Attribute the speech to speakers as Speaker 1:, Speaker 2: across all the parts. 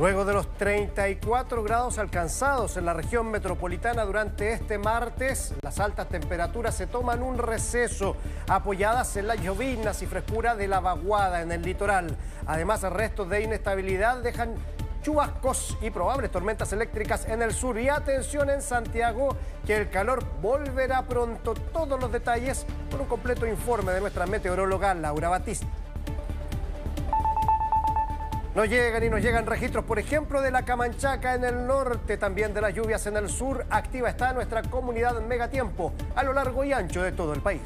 Speaker 1: Luego de los 34 grados alcanzados en la región metropolitana durante este martes, las altas temperaturas se toman un receso, apoyadas en las lloviznas y frescura de la vaguada en el litoral. Además, restos de inestabilidad dejan chubascos y probables tormentas eléctricas en el sur. Y atención en Santiago, que el calor volverá pronto. Todos los detalles con un completo informe de nuestra meteoróloga Laura Batista. Nos llegan registros, por ejemplo, de la Camanchaca en el norte, también de las lluvias en el sur. Activa está nuestra comunidad Megatiempo a lo largo y ancho de todo el país.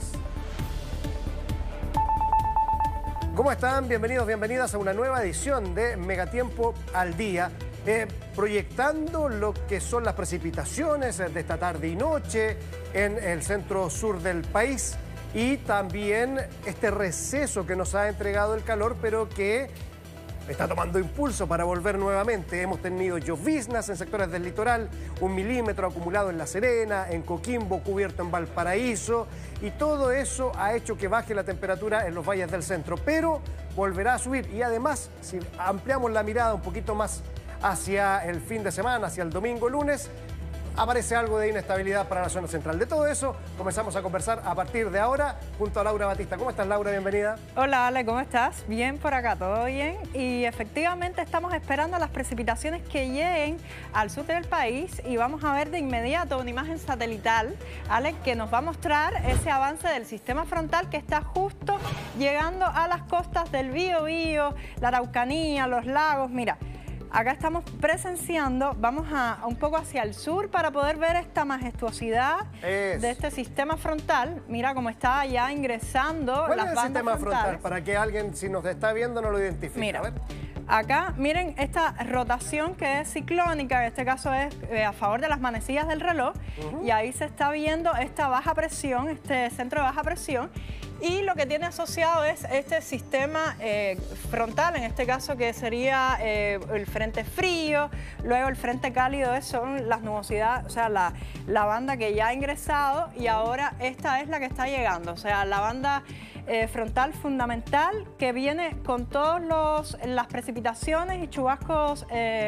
Speaker 1: ¿Cómo están? Bienvenidos, bienvenidas a una nueva edición de Megatiempo al día, proyectando lo que son las precipitaciones de esta tarde y noche en el centro sur del país y también este receso que nos ha entregado el calor, pero que está tomando impulso para volver nuevamente. Hemos tenido lloviznas en sectores del litoral, 1 milímetro acumulado en La Serena, en Coquimbo, cubierto en Valparaíso, y todo eso ha hecho que baje la temperatura en los valles del centro, pero volverá a subir. Y además, si ampliamos la mirada un poquito más hacia el fin de semana, hacia el domingo, lunes, aparece algo de inestabilidad para la zona central. De todo eso comenzamos a conversar a partir de ahora junto a Laura Batista. ¿Cómo estás, Laura? Bienvenida.
Speaker 2: Hola, Ale, ¿cómo estás? Bien por acá, todo bien. Y efectivamente estamos esperando las precipitaciones que lleguen al sur del país y vamos a ver de inmediato una imagen satelital, Ale, que nos va a mostrar ese avance del sistema frontal que está justo llegando a las costas del Biobío, la Araucanía, los lagos. Mira, acá estamos presenciando, vamos a un poco hacia el sur para poder ver esta majestuosidad de este sistema frontal. Mira cómo está ya ingresando las bandas frontales. ¿Cuál es el sistema frontal?
Speaker 1: Para que alguien, si nos está viendo, no lo identifique.
Speaker 2: Mira,
Speaker 1: a ver.
Speaker 2: Acá miren esta rotación que es ciclónica, en este caso es a favor de las manecillas del reloj, y ahí se está viendo esta baja presión, este centro de baja presión. Y lo que tiene asociado es este sistema frontal, en este caso que sería el frente frío, luego el frente cálido son las nubosidades, o sea, la banda que ya ha ingresado, y ahora esta es la que está llegando, o sea, la banda frontal fundamental que viene con todas las precipitaciones y chubascos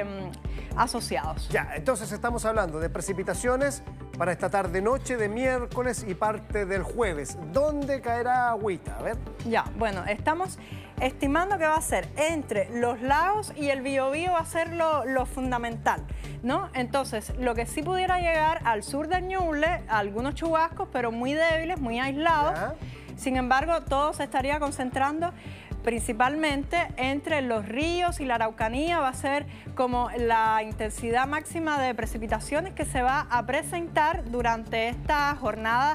Speaker 2: asociados.
Speaker 1: Ya, entonces estamos hablando de precipitaciones para esta tarde-noche de miércoles y parte del jueves. ¿Dónde caerá agüita? A ver.
Speaker 2: Ya, bueno, estamos estimando que va a ser entre los lagos y el Biobío, va a ser lo fundamental, ¿no? Entonces, lo que sí pudiera llegar al sur del Ñuble, algunos chubascos, pero muy débiles, muy aislados. Ya. Sin embargo, todo se estaría concentrando principalmente entre los ríos y la Araucanía. Va a ser como la intensidad máxima de precipitaciones que se va a presentar durante esta jornada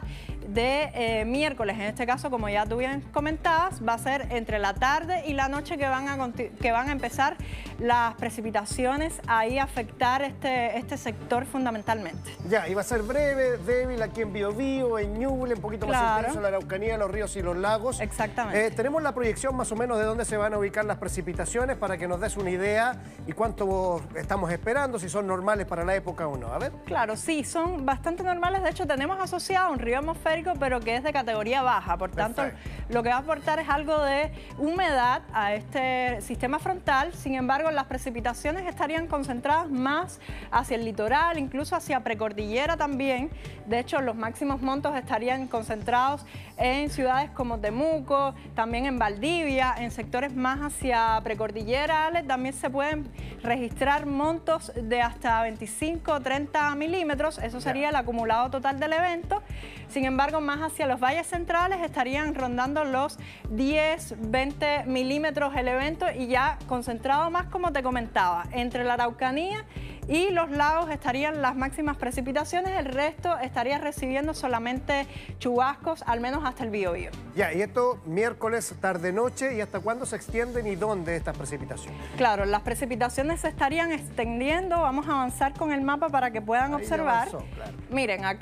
Speaker 2: de miércoles. En este caso, como ya tú bien comentabas, va a ser entre la tarde y la noche que van a empezar las precipitaciones ahí a afectar este sector fundamentalmente.
Speaker 1: Ya, y va a ser breve, débil aquí en Biobío, en Ñuble, un poquito más intenso en la Araucanía, los ríos y los lagos.
Speaker 2: Exactamente.
Speaker 1: Tenemos la proyección más o menos de dónde se van a ubicar las precipitaciones para que nos des una idea y cuánto estamos esperando, si son normales para la época o no. A ver.
Speaker 2: Claro, sí, son bastante normales. De hecho, tenemos asociado un río atmosférico, pero que es de categoría baja. Por tanto, lo que va a aportar es algo de humedad a este sistema frontal. Sin embargo, las precipitaciones estarían concentradas más hacia el litoral, incluso hacia precordillera también. De hecho, los máximos montos estarían concentrados en ciudades como Temuco, también en Valdivia, en sectores más hacia precordillera. También se pueden registrar montos de hasta 25 o 30 milímetros. Eso sería el acumulado total del evento. Sin embargo, más hacia los valles centrales estarían rondando los 10, 20 milímetros el evento, y ya concentrado más, como te comentaba, entre la Araucanía y los lagos estarían las máximas precipitaciones. El resto estaría recibiendo solamente chubascos, al menos hasta el Biobío.
Speaker 1: Ya, y esto miércoles, tarde-noche, ¿y hasta cuándo se extienden y dónde estas precipitaciones?
Speaker 2: Claro, las precipitaciones se estarían extendiendo. Vamos a avanzar con el mapa para que puedan observar.
Speaker 1: Avanzó, claro.
Speaker 2: Miren, acá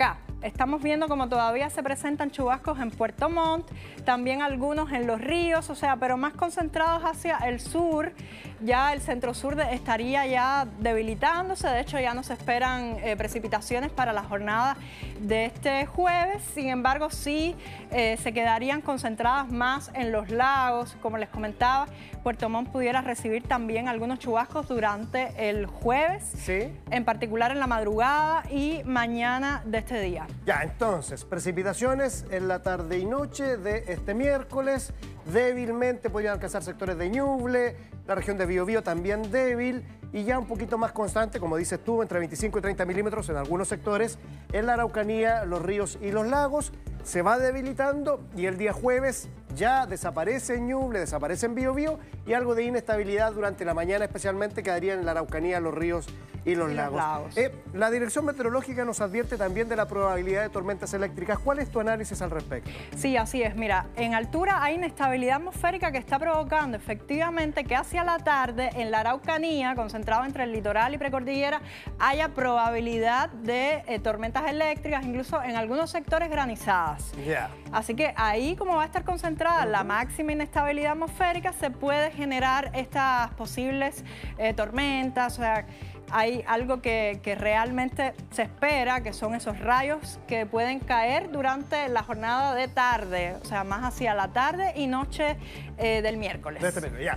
Speaker 2: estamos viendo como todavía se presentan chubascos en Puerto Montt, también algunos en Los Ríos, o sea, pero más concentrados hacia el sur. Ya el centro-sur estaría ya debilitándose, de hecho ya no se esperan precipitaciones para la jornada de este jueves, sin embargo sí se quedarían concentradas más en los lagos, como les comentaba. Puerto Montt pudiera recibir también algunos chubascos durante el jueves,
Speaker 1: sí,
Speaker 2: en particular en la madrugada y mañana de este día.
Speaker 1: Ya, entonces, precipitaciones en la tarde y noche de este miércoles, débilmente podrían alcanzar sectores de Ñuble, la región de Biobío también débil, y ya un poquito más constante, como dices tú, entre 25 y 30 milímetros en algunos sectores, en la Araucanía, los ríos y los lagos. Se va debilitando y el día jueves ya desaparece en Ñuble, desaparece en Biobío, y algo de inestabilidad durante la mañana especialmente quedaría en la Araucanía, los ríos y los lagos. La Dirección Meteorológica nos advierte también de la probabilidad de tormentas eléctricas. ¿Cuál es tu análisis al respecto?
Speaker 2: Sí, así es. Mira, en altura hay inestabilidad atmosférica que está provocando efectivamente que hacia la tarde en la Araucanía, concentrado entre el litoral y precordillera, haya probabilidad de tormentas eléctricas, incluso en algunos sectores granizadas.
Speaker 1: Yeah.
Speaker 2: Así que ahí, como va a estar concentrada la máxima inestabilidad atmosférica, se puede generar estas posibles tormentas. O sea, hay algo que realmente se espera, que son esos rayos que pueden caer durante la jornada de tarde, o sea, más hacia la tarde y noche del miércoles.
Speaker 1: Ya.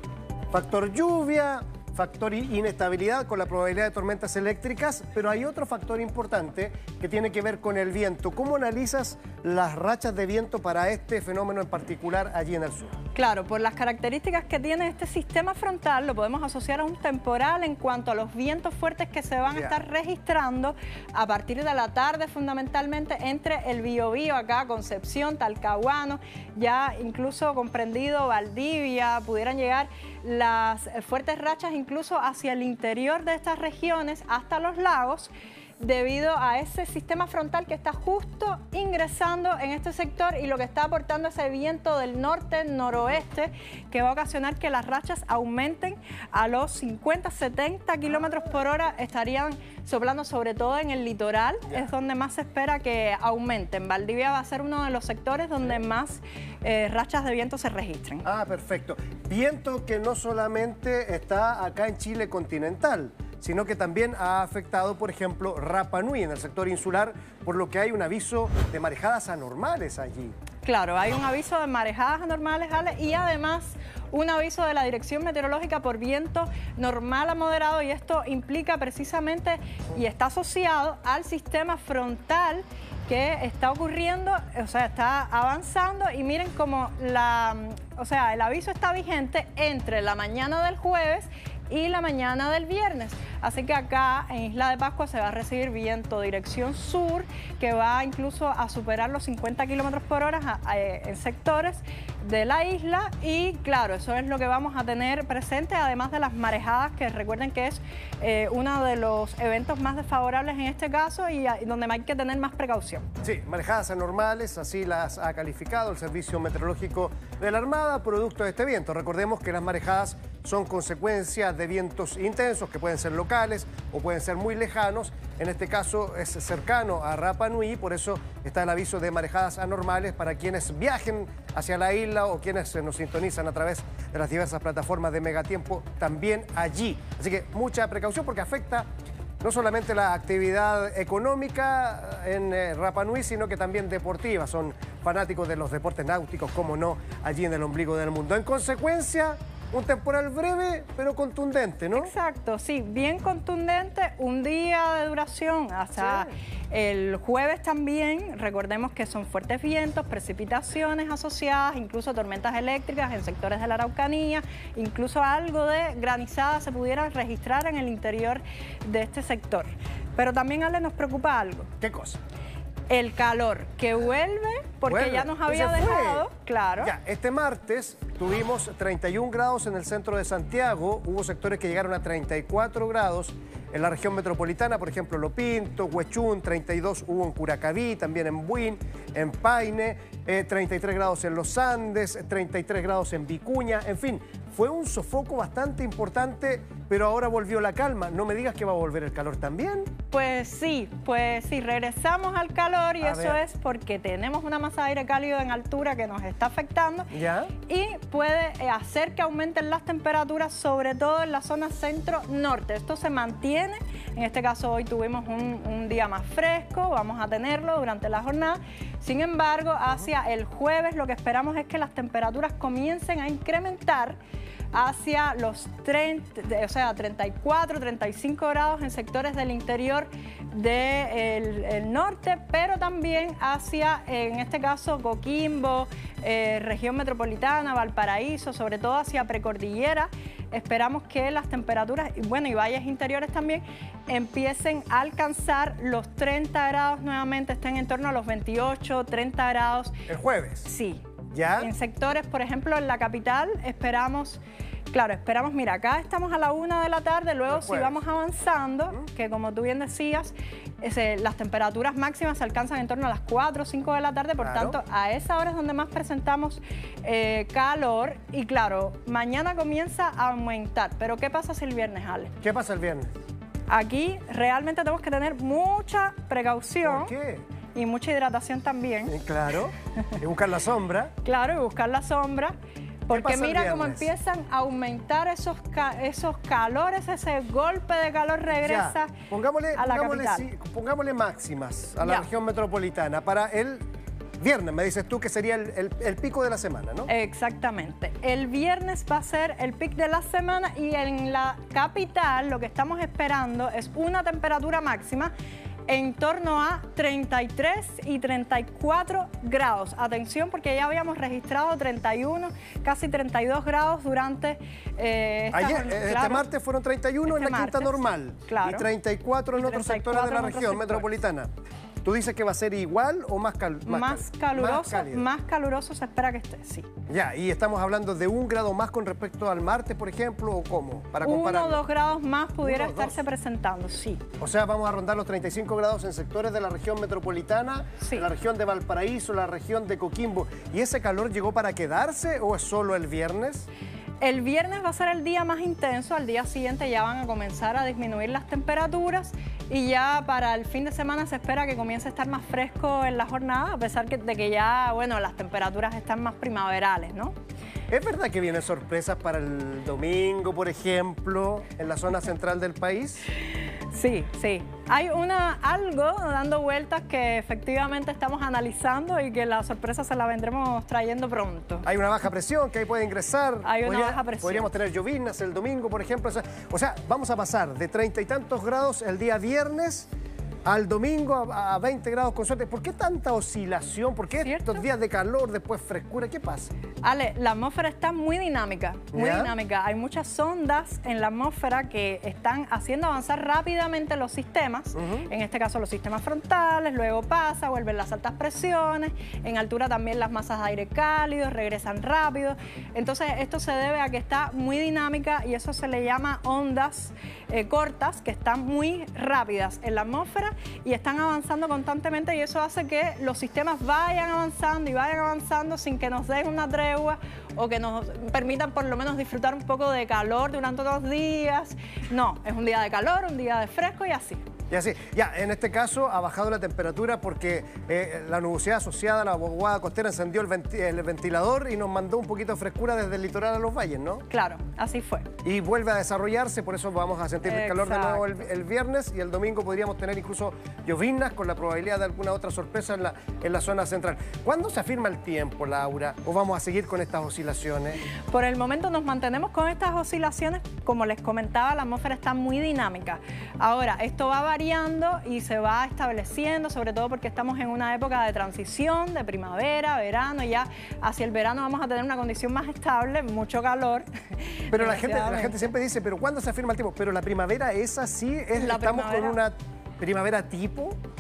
Speaker 1: Factor lluvia, factor inestabilidad con la probabilidad de tormentas eléctricas, pero hay otro factor importante que tiene que ver con el viento. ¿Cómo analizas las rachas de viento para este fenómeno en particular allí en el sur?
Speaker 2: Claro, por las características que tiene este sistema frontal, lo podemos asociar a un temporal en cuanto a los vientos fuertes que se van a estar registrando a partir de la tarde, fundamentalmente entre el Biobío, acá Concepción, Talcahuano, ya incluso comprendido Valdivia, pudieran llegar las fuertes rachas incluso hacia el interior de estas regiones, hasta los lagos, debido a ese sistema frontal que está justo ingresando en este sector y lo que está aportando ese viento del norte-noroeste que va a ocasionar que las rachas aumenten a los 50-70 kilómetros por hora, estarían soplando sobre todo en el litoral, es donde más se espera que aumenten. Valdivia va a ser uno de los sectores donde más rachas de viento se registren.
Speaker 1: Ah, perfecto. Viento que no solamente está acá en Chile continental, sino que también ha afectado, por ejemplo, Rapa Nui en el sector insular, por lo que hay un aviso de marejadas anormales allí.
Speaker 2: Claro, hay un aviso de marejadas anormales, Ale, y además un aviso de la Dirección Meteorológica por viento normal a moderado, y esto implica precisamente y está asociado al sistema frontal que está ocurriendo, o sea, está avanzando, y miren cómo el aviso está vigente entre la mañana del jueves y la mañana del viernes. Así que acá en Isla de Pascua se va a recibir viento dirección sur que va incluso a superar los 50 kilómetros por hora en sectores de la isla, y claro, eso es lo que vamos a tener presente, además de las marejadas, que recuerden que es uno de los eventos más desfavorables en este caso y donde hay que tener más precaución.
Speaker 1: Sí, marejadas anormales, así las ha calificado el Servicio Meteorológico de la Armada, producto de este viento. Recordemos que las marejadas son consecuencias de vientos intensos que pueden ser locales o pueden ser muy lejanos. En este caso es cercano a Rapa Nui, por eso está el aviso de marejadas anormales para quienes viajen hacia la isla o quienes nos sintonizan a través de las diversas plataformas de Megatiempo también allí. Así que mucha precaución porque afecta no solamente la actividad económica en Rapa Nui, sino que también deportiva. Son fanáticos de los deportes náuticos, como no, allí en el ombligo del mundo. En consecuencia, un temporal breve, pero contundente, ¿no?
Speaker 2: Exacto, sí, bien contundente, un día de duración hasta el jueves también. Recordemos que son fuertes vientos, precipitaciones asociadas, incluso tormentas eléctricas en sectores de la Araucanía, incluso algo de granizada se pudiera registrar en el interior de este sector. Pero también, Ale, nos preocupa algo.
Speaker 1: ¿Qué cosa?
Speaker 2: El calor que vuelve, porque ya nos había dejado, claro.
Speaker 1: Ya, este martes tuvimos 31 grados en el centro de Santiago, hubo sectores que llegaron a 34 grados en la región metropolitana, por ejemplo, Lo Pinto, Huechún, 32 hubo en Curacaví, también en Buin, en Paine, 33 grados en los Andes, 33 grados en Vicuña, en fin, fue un sofoco bastante importante, pero ahora volvió la calma. No me digas que va a volver el calor también.
Speaker 2: Pues sí, regresamos al calor y eso es porque tenemos una masa de aire cálido en altura que nos está afectando.
Speaker 1: ¿Ya?
Speaker 2: Y puede hacer que aumenten las temperaturas, sobre todo en la zona centro-norte. Esto se mantiene, en este caso hoy tuvimos un día más fresco, vamos a tenerlo durante la jornada. Sin embargo, hacia el jueves lo que esperamos es que las temperaturas comiencen a incrementar hacia los 34, 35 grados en sectores del interior del norte, pero también hacia, en este caso, Coquimbo, región metropolitana, Valparaíso, sobre todo hacia precordillera. Esperamos que las temperaturas, y valles interiores también, empiecen a alcanzar los 30 grados nuevamente, estén en torno a los 28, 30 grados.
Speaker 1: ¿El jueves?
Speaker 2: Sí.
Speaker 1: ¿Ya?
Speaker 2: En sectores, por ejemplo, en la capital esperamos, mira, acá estamos a la 1 de la tarde, luego si vamos avanzando, que como tú bien decías, las temperaturas máximas se alcanzan en torno a las 4 o 5 de la tarde, por tanto, a esa hora es donde más presentamos calor y claro, mañana comienza a aumentar. Pero ¿qué pasa si el viernes, Ale?
Speaker 1: ¿Qué pasa el viernes?
Speaker 2: Aquí realmente tenemos que tener mucha precaución.
Speaker 1: ¿Por qué?
Speaker 2: Y mucha hidratación también.
Speaker 1: Claro, y buscar la sombra.
Speaker 2: Claro, y buscar la sombra. Porque mira cómo empiezan a aumentar esos calores, ese golpe de calor regresa a la capital.
Speaker 1: Pongámosle máximas a la región metropolitana para el viernes, me dices tú que sería el pico de la semana, ¿no?
Speaker 2: Exactamente. El viernes va a ser el pico de la semana y en la capital lo que estamos esperando es una temperatura máxima en torno a 33 y 34 grados. Atención, porque ya habíamos registrado 31, casi 32 grados durante
Speaker 1: este martes fueron 31 en la Quinta Normal y 34 en otros sectores de la región metropolitana. ¿Tú dices que va a ser igual o más caluroso?
Speaker 2: Más caluroso se espera que esté, sí.
Speaker 1: Ya, y estamos hablando de 1 grado más con respecto al martes, por ejemplo, ¿o cómo? Para compararlo.
Speaker 2: 1 o 2 grados más pudiera estarse presentando, sí.
Speaker 1: O sea, vamos a rondar los 35 grados en sectores de la región metropolitana, la región de Valparaíso, la región de Coquimbo. ¿Y ese calor llegó para quedarse o es solo el viernes?
Speaker 2: El viernes va a ser el día más intenso, al día siguiente ya van a comenzar a disminuir las temperaturas y ya para el fin de semana se espera que comience a estar más fresco en la jornada, a pesar de que ya, las temperaturas están más primaverales, ¿no?
Speaker 1: ¿Es verdad que vienen sorpresas para el domingo, por ejemplo, en la zona central del país?
Speaker 2: Sí. Hay algo dando vueltas que efectivamente estamos analizando y que la sorpresa se la vendremos trayendo pronto.
Speaker 1: Hay una baja presión que ahí puede ingresar.
Speaker 2: Hay una baja presión.
Speaker 1: Podríamos tener lloviznas el domingo, por ejemplo. O sea, vamos a pasar de 30 y tantos grados el día viernes al domingo a 20 grados con suerte. ¿Por qué tanta oscilación? ¿Por qué estos días de calor, después frescura? ¿Qué pasa?
Speaker 2: Ale, la atmósfera está muy dinámica, dinámica. Hay muchas ondas en la atmósfera que están haciendo avanzar rápidamente los sistemas, en este caso los sistemas frontales, luego vuelven las altas presiones, en altura también las masas de aire cálido, regresan rápido. Entonces esto se debe a que está muy dinámica y eso se le llama ondas cortas, que están muy rápidas en la atmósfera y están avanzando constantemente y eso hace que los sistemas vayan avanzando sin que nos den una tregua o que nos permitan por lo menos disfrutar un poco de calor durante 2 días. No, es un día de calor, un día de fresco y así.
Speaker 1: Y así, ya, en este caso ha bajado la temperatura porque la nubosidad asociada a la vaguada costera encendió el ventilador y nos mandó un poquito de frescura desde el litoral a los valles, ¿no?
Speaker 2: Claro, así fue.
Speaker 1: Y vuelve a desarrollarse, por eso vamos a sentir el calor de nuevo el viernes y el domingo podríamos tener incluso lloviznas con la probabilidad de alguna otra sorpresa en la zona central. ¿Cuándo se afirma el tiempo, Laura? ¿O vamos a seguir con estas oscilaciones?
Speaker 2: Por el momento nos mantenemos con estas oscilaciones. Como les comentaba, la atmósfera está muy dinámica. Ahora, esto va a variar y se va estableciendo, sobre todo porque estamos en una época de transición, de primavera, verano, ya hacia el verano vamos a tener una condición más estable, mucho calor.
Speaker 1: Pero la gente siempre dice, ¿pero cuándo se afirma el tiempo? Pero la primavera es así, estamos con una primavera tipo.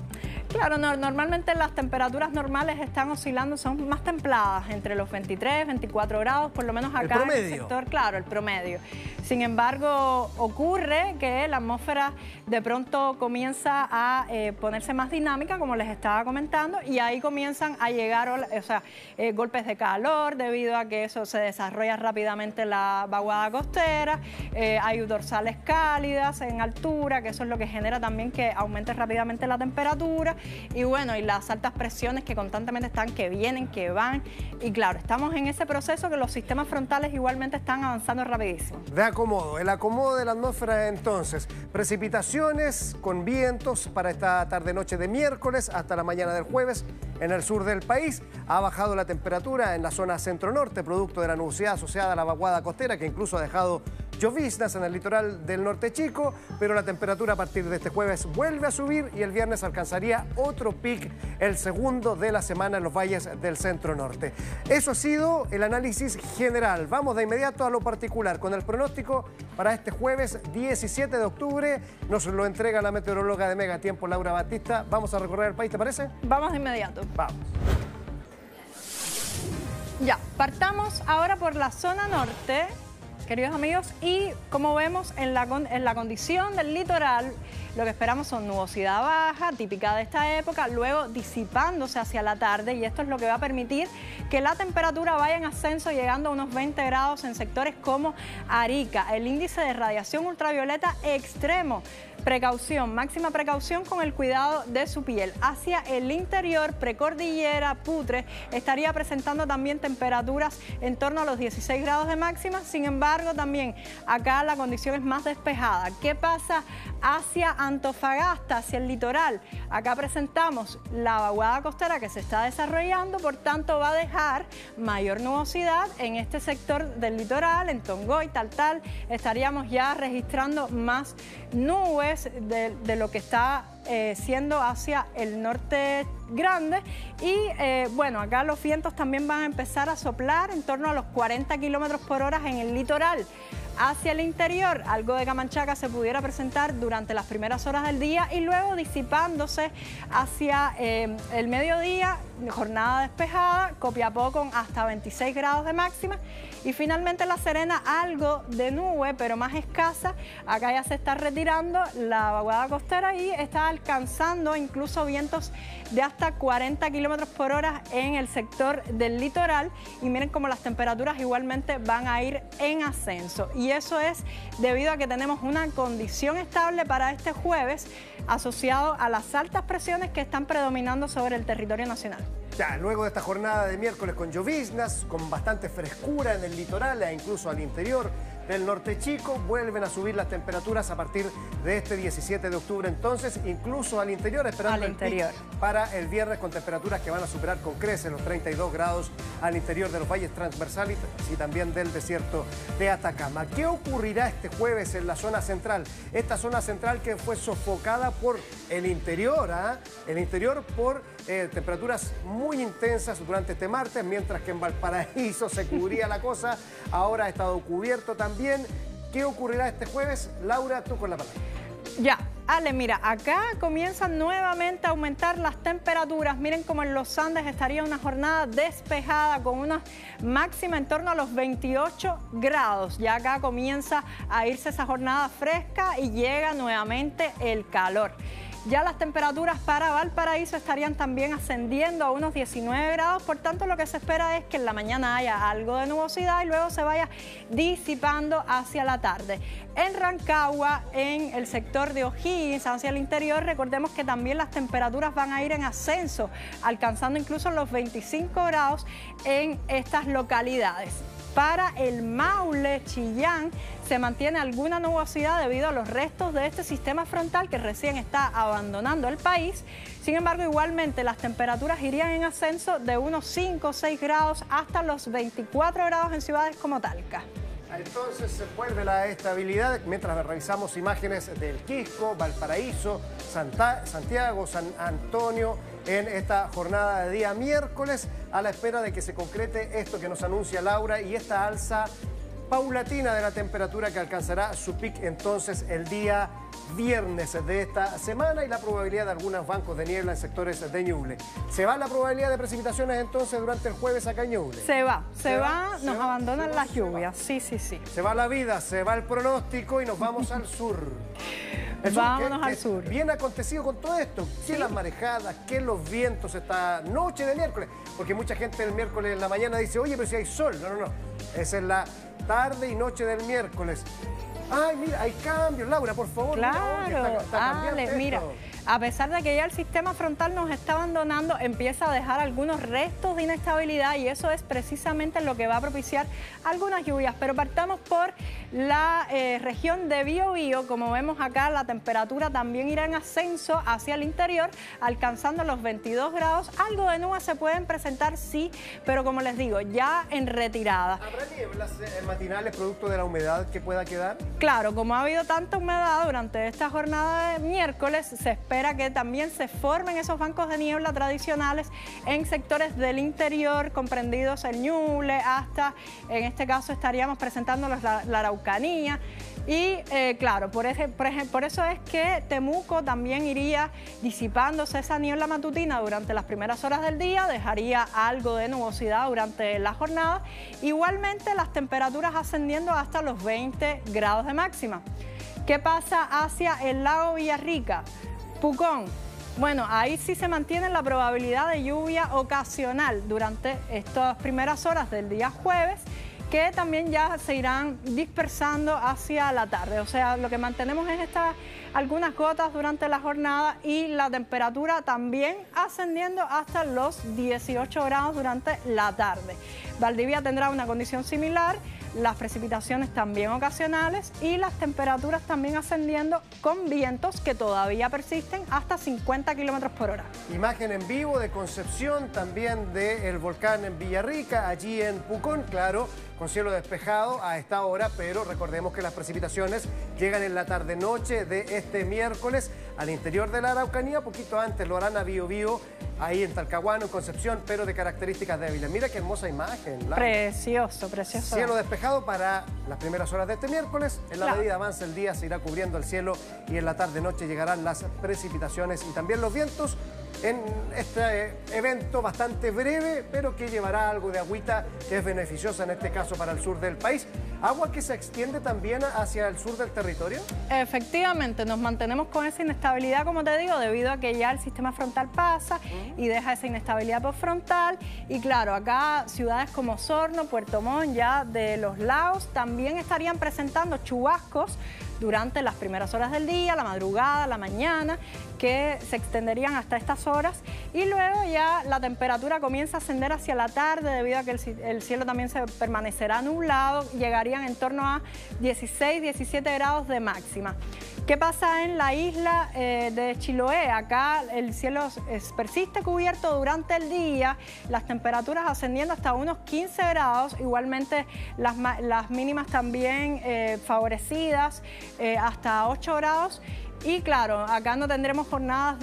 Speaker 2: Claro, normalmente las temperaturas normales están oscilando, son más templadas, entre los 23, 24 grados, por lo menos acá en el sector, claro, el promedio. Sin embargo, ocurre que la atmósfera de pronto comienza a ponerse más dinámica, como les estaba comentando, y ahí comienzan a llegar golpes de calor debido a que eso se desarrolla rápidamente la vaguada costera, hay dorsales cálidas en altura, que eso es lo que genera también que aumente rápidamente la temperatura. Y bueno, y las altas presiones que constantemente están, que vienen, que van. Y claro, estamos en ese proceso que los sistemas frontales igualmente están avanzando rapidísimo.
Speaker 1: De acomodo, el acomodo de la atmósfera entonces. Precipitaciones con vientos para esta tarde-noche de miércoles hasta la mañana del jueves en el sur del país. Ha bajado la temperatura en la zona centro-norte, producto de la nubosidad asociada a la vaguada costera, que incluso ha dejado lloviznas en el litoral del norte chico, pero la temperatura a partir de este jueves vuelve a subir y el viernes alcanzaría otro pic, el segundo de la semana en los valles del centro norte. Eso ha sido el análisis general. Vamos de inmediato a lo particular con el pronóstico para este jueves 17 de octubre. Nos lo entrega la meteoróloga de Megatiempo, Laura Batista. Vamos a recorrer el país, ¿te parece?
Speaker 2: Vamos de inmediato.
Speaker 1: Vamos.
Speaker 2: Ya, partamos ahora por la zona norte, queridos amigos, y como vemos en la condición del litoral, lo que esperamos son nubosidad baja, típica de esta época, luego disipándose hacia la tarde, y esto es lo que va a permitir que la temperatura vaya en ascenso, llegando a unos 20 grados en sectores como Arica. El índice de radiación ultravioleta extremo. Precaución, máxima precaución con el cuidado de su piel. Hacia el interior, precordillera, Putre, estaría presentando también temperaturas en torno a los 16 grados de máxima. Sin embargo, también acá la condición es más despejada. ¿Qué pasa hacia Antofagasta, hacia el litoral? Acá presentamos la vaguada costera que se está desarrollando, por tanto va a dejar mayor nubosidad en este sector del litoral, en Tongoy, Taltal. Estaríamos ya registrando más nubes de lo que está siendo hacia el norte grande. Y bueno, acá los vientos también van a empezar a soplar en torno a los 40 kilómetros por hora en el litoral. Hacia el interior, algo de camanchaca se pudiera presentar durante las primeras horas del día y luego disipándose hacia el mediodía, jornada despejada, Copiapó con hasta 26 grados de máxima. Y finalmente La Serena, algo de nube, pero más escasa. Acá ya se está retirando la vaguada costera y está alcanzando incluso vientos de hasta 40 kilómetros por hora en el sector del litoral. Y miren cómo las temperaturas igualmente van a ir en ascenso. Y eso es debido a que tenemos una condición estable para este jueves asociado a las altas presiones que están predominando sobre el territorio nacional.
Speaker 1: Ya, luego de esta jornada de miércoles con lloviznas, con bastante frescura en el litoral e incluso al interior del norte chico, vuelven a subir las temperaturas a partir de este 17 de octubre, entonces incluso al interior, esperando el pic para el viernes con temperaturas que van a superar con creces los 32 grados al interior de los valles transversales y también del desierto de Atacama. ¿Qué ocurrirá este jueves en la zona central? Esta zona central que fue sofocada por el interior, el interior por temperaturas muy intensas durante este martes, mientras que en Valparaíso se cubría la cosa, ahora ha estado cubierto también. ¿Qué ocurrirá este jueves? Laura, tú con la palabra.
Speaker 2: Ya, Ale, mira, acá comienzan nuevamente a aumentar las temperaturas. Miren cómo en los Andes estaría una jornada despejada con una máxima en torno a los 28 grados. Ya acá comienza a irse esa jornada fresca y llega nuevamente el calor. Ya las temperaturas para Valparaíso estarían también ascendiendo a unos 19 grados, por tanto lo que se espera es que en la mañana haya algo de nubosidad y luego se vaya disipando hacia la tarde. En Rancagua, en el sector de O'Higgins, hacia el interior, recordemos que también las temperaturas van a ir en ascenso, alcanzando incluso los 25 grados en estas localidades. Para el Maule, Chillán, se mantiene alguna nubosidad debido a los restos de este sistema frontal que recién está abandonando el país. Sin embargo, igualmente las temperaturas irían en ascenso de unos 5 o 6 grados hasta los 24 grados en ciudades como Talca.
Speaker 1: Entonces se vuelve la estabilidad mientras revisamos imágenes del Quisco, Valparaíso, Santiago, San Antonio en esta jornada de día miércoles, a la espera de que se concrete esto que nos anuncia Laura y esta alza paulatina de la temperatura que alcanzará su pic entonces el día viernes de esta semana y la probabilidad de algunos bancos de niebla en sectores de Ñuble. ¿Se va la probabilidad de precipitaciones entonces durante el jueves acá en Ñuble?
Speaker 2: Se va, nos abandonan las lluvias, sí.
Speaker 1: Se va la vida, se va el pronóstico y nos vamos al sur.
Speaker 2: Vámonos al sur.
Speaker 1: Bien acontecido con todo esto. ¿Qué las marejadas? ¿Qué los vientos esta noche de miércoles? Porque mucha gente el miércoles en la mañana dice, oye, pero si hay sol. No. Esa es la tarde y noche del miércoles. Ay, mira, hay cambios. Laura, por favor.
Speaker 2: Claro, mira. A pesar de que ya el sistema frontal nos está abandonando, empieza a dejar algunos restos de inestabilidad y eso es precisamente lo que va a propiciar algunas lluvias. Pero partamos por la región de Biobío. Como vemos acá, la temperatura también irá en ascenso hacia el interior, alcanzando los 22 grados. Algo de nubes se pueden presentar, sí, pero como les digo, ya en retirada.
Speaker 1: ¿Habrá nieblas matinales producto de la humedad que pueda quedar?
Speaker 2: Claro, como ha habido tanta humedad durante esta jornada de miércoles, se espera que también se formen esos bancos de niebla tradicionales en sectores del interior, comprendidos el Ñuble, hasta, en este caso, estaríamos presentando la Araucanía. Y claro, por eso es que Temuco también iría disipándose esa niebla matutina durante las primeras horas del día, dejaría algo de nubosidad durante la jornada. Igualmente las temperaturas ascendiendo hasta los 20 grados de máxima. ¿Qué pasa hacia el lago Villarrica? Pucón. Bueno, ahí sí se mantiene la probabilidad de lluvia ocasional durante estas primeras horas del día jueves, que también ya se irán dispersando hacia la tarde. O sea, lo que mantenemos es algunas gotas durante la jornada y la temperatura también ascendiendo hasta los 18 grados durante la tarde. Valdivia tendrá una condición similar, las precipitaciones también ocasionales y las temperaturas también ascendiendo con vientos que todavía persisten hasta 50 kilómetros por hora.
Speaker 1: Imagen en vivo de Concepción, también del volcán en Villarrica, allí en Pucón, claro, con cielo despejado a esta hora, pero recordemos que las precipitaciones llegan en la tarde-noche de este miércoles al interior de la Araucanía, poquito antes lo harán a Biobío, ahí en Talcahuano, en Concepción, pero de características débiles. Mira qué hermosa imagen. Laura.
Speaker 2: Precioso.
Speaker 1: Cielo despejado para las primeras horas de este miércoles. En la medida avanza el día, se irá cubriendo el cielo y en la tarde-noche llegarán las precipitaciones y también los vientos en este evento bastante breve, pero que llevará algo de agüita que es beneficiosa en este caso para el sur del país. Agua que se extiende también hacia el sur del territorio. Efectivamente,
Speaker 2: nos mantenemos con esa inestabilidad, como te digo, debido a que ya el sistema frontal pasa y deja esa inestabilidad postfrontal. Y claro, acá ciudades como Osorno, Puerto Montt, ya de los lagos, también estarían presentando chubascos durante las primeras horas del día, la madrugada, la mañana, que se extenderían hasta estas horas y luego ya la temperatura comienza a ascender hacia la tarde debido a que el cielo también se permanecerá nublado, llegarían en torno a 16, 17 grados de máxima. ¿Qué pasa en la isla de Chiloé? Acá el cielo persiste cubierto durante el día, las temperaturas ascendiendo hasta unos 15 grados, igualmente las mínimas también favorecidas hasta 8 grados. Y claro, acá no tendremos jornadas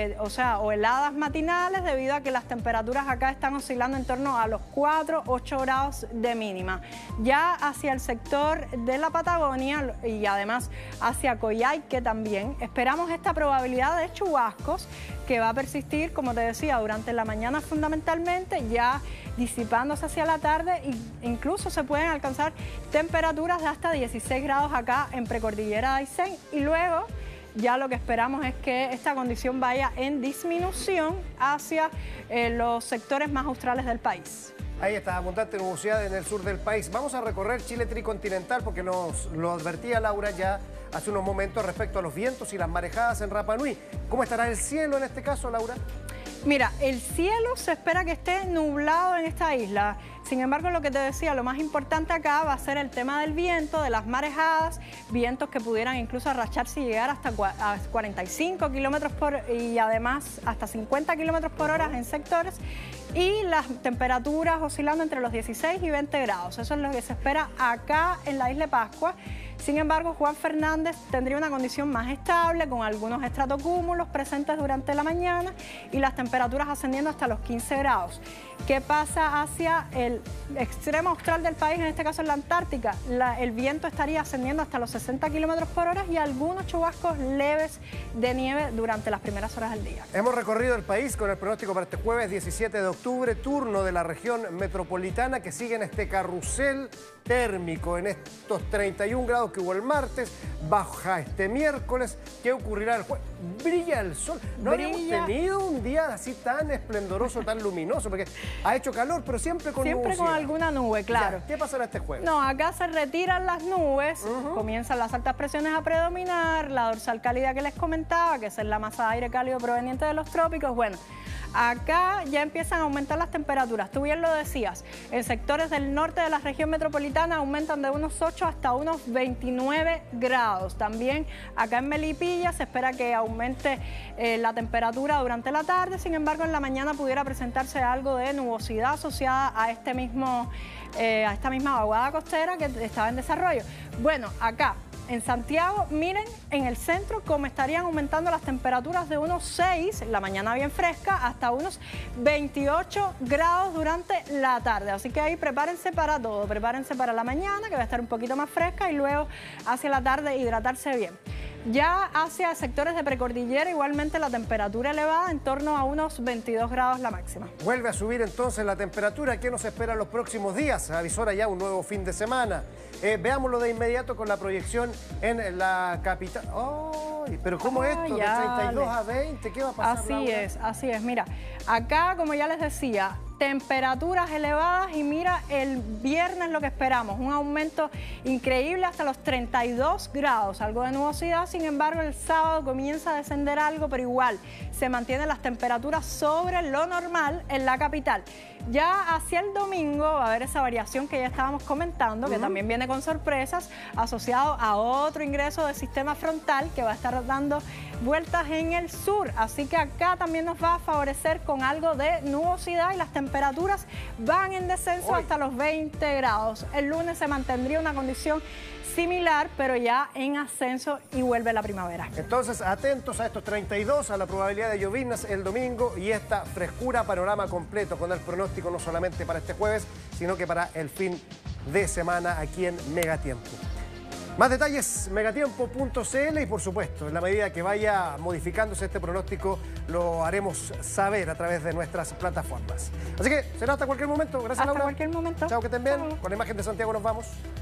Speaker 2: o heladas matinales debido a que las temperaturas acá están oscilando en torno a los 4, 8 grados de mínima. Ya hacia el sector de la Patagonia y además hacia Coyhaique también esperamos esta probabilidad de chubascos que va a persistir, como te decía, durante la mañana fundamentalmente, ya disipándose hacia la tarde e incluso se pueden alcanzar temperaturas de hasta 16 grados acá en Precordillera de Aysén y luego ya lo que esperamos es que esta condición vaya en disminución hacia los sectores más australes del país.
Speaker 1: Ahí está, abundante nubosidad en el sur del país. Vamos a recorrer Chile tricontinental porque nos lo advertía Laura ya hace unos momentos respecto a los vientos y las marejadas en Rapa Nui. ¿Cómo estará el cielo en este caso, Laura?
Speaker 2: Mira, el cielo se espera que esté nublado en esta isla. Sin embargo, lo que te decía, lo más importante acá va a ser el tema del viento, de las marejadas, vientos que pudieran incluso arrastrarse y llegar hasta 45 kilómetros y además hasta 50 kilómetros por hora en sectores. Y las temperaturas oscilando entre los 16 y 20 grados. Eso es lo que se espera acá en la isla de Pascua. Sin embargo, Juan Fernández tendría una condición más estable, con algunos estratocúmulos presentes durante la mañana y las temperaturas ascendiendo hasta los 15 grados. ¿Qué pasa hacia el extremo austral del país, en este caso en la Antártica? El viento estaría ascendiendo hasta los 60 kilómetros por hora y algunos chubascos leves de nieve durante las primeras horas del día.
Speaker 1: Hemos recorrido el país con el pronóstico para este jueves 17 de octubre, turno de la región metropolitana que sigue en este carrusel térmico, en estos 31 grados que hubo el martes, baja este miércoles. ¿Qué ocurrirá el jueves? Brilla el sol. No habíamos tenido un día así tan esplendoroso, tan luminoso, porque ha hecho calor, pero siempre con nubosidad.
Speaker 2: Siempre con alguna nube, claro.
Speaker 1: Ya, ¿qué pasará este jueves?
Speaker 2: No, acá se retiran las nubes, comienzan las altas presiones a predominar, la dorsal cálida que les comentaba, que es la masa de aire cálido proveniente de los trópicos. Bueno, acá ya empiezan a aumentar las temperaturas. Tú bien lo decías, en sectores del norte de la región metropolitana aumentan de unos 8 hasta unos 29 grados. También acá en Melipilla se espera que aumente la temperatura durante la tarde. Sin embargo, en la mañana pudiera presentarse algo de nubosidad asociada a esta misma vaguada costera que estaba en desarrollo. Bueno, acá en Santiago, miren en el centro cómo estarían aumentando las temperaturas de unos 6, la mañana bien fresca, hasta unos 28 grados durante la tarde. Así que ahí prepárense para todo, prepárense para la mañana, que va a estar un poquito más fresca, y luego hacia la tarde hidratarse bien. Ya hacia sectores de precordillera, igualmente la temperatura elevada, en torno a unos 22 grados la máxima.
Speaker 1: Vuelve a subir entonces la temperatura. ¿Qué nos espera en los próximos días? Avisora ya un nuevo fin de semana. Veámoslo de inmediato con la proyección en la capital. ¡Oh! ¿Pero cómo es esto?
Speaker 2: Ya,
Speaker 1: ¿De 32 a 20? ¿Qué va a pasar, Laura?
Speaker 2: Así es. Mira, acá, como ya les decía, temperaturas elevadas y mira, el viernes lo que esperamos, un aumento increíble hasta los 32 grados, algo de nubosidad. Sin embargo, el sábado comienza a descender algo, pero igual se mantienen las temperaturas sobre lo normal en la capital. Ya hacia el domingo va a haber esa variación que ya estábamos comentando, que también viene con sorpresas, asociado a otro ingreso de sistema frontal que va a estar dando vueltas en el sur. Así que acá también nos va a favorecer con algo de nubosidad y las temperaturas van en descenso hasta los 20 grados. El lunes se mantendría una condición similar, pero ya en ascenso y vuelve la primavera.
Speaker 1: Entonces, atentos a estos 32, a la probabilidad de lloviznas el domingo y esta frescura, panorama completo con el pronóstico no solamente para este jueves, sino que para el fin de semana aquí en Megatiempo. Más detalles, megatiempo.cl, y por supuesto, en la medida que vaya modificándose este pronóstico, lo haremos saber a través de nuestras plataformas. Así que será hasta cualquier momento. Gracias, Laura.
Speaker 2: Hasta cualquier momento.
Speaker 1: Chao, que estén bien.
Speaker 2: Chao.
Speaker 1: Con la imagen de Santiago nos vamos.